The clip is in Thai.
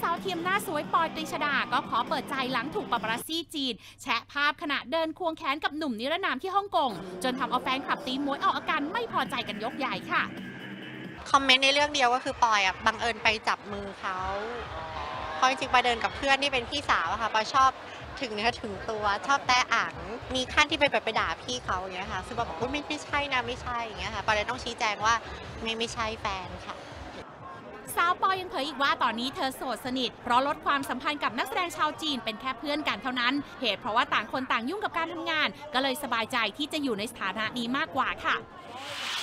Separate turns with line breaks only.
สาวเทียมหน้าสวยปอยตรีชดาก็ขอเปิดใจหลังถูกปาปารัสซี่จีนแชะภาพขณะเดินควงแขนกับหนุ่มนิรนามที่ฮ่องกงจนทำเอาแฟนคลับตีม้วยออกอาการไม่พอใจกันยกใหญ่ค่ะ
คอมเมนต์ในเรื่องเดียวก็คือปอยบังเอิญไปจับมือเขาเพราะจริงๆปอยเดินกับเพื่อนที่เป็นพี่สาวค่ะปอยชอบถึงเนื้อถึงตัวชอบแตะอ่างมีขั้นที่ไปด่าพี่เขาอย่างเงี้ยค่ะซึ่งปอยบอกว่าไม่ใช่นะไม่ใช่อย่างเงี้ยค่ะปอยเลยต้องชี้แจงว่าไม่ใช่แฟนค่ะ
สาวปอยยังเผยอีกว่าตอนนี้เธอโสดสนิทเพราะลดความสัมพันธ์กับนักแสดงชาวจีนเป็นแค่เพื่อนกันเท่านั้นเหตุเพราะว่าต่างคนต่างยุ่งกับการทำงานก็เลยสบายใจที่จะอยู่ในสถานะนี้มากกว่าค่ะ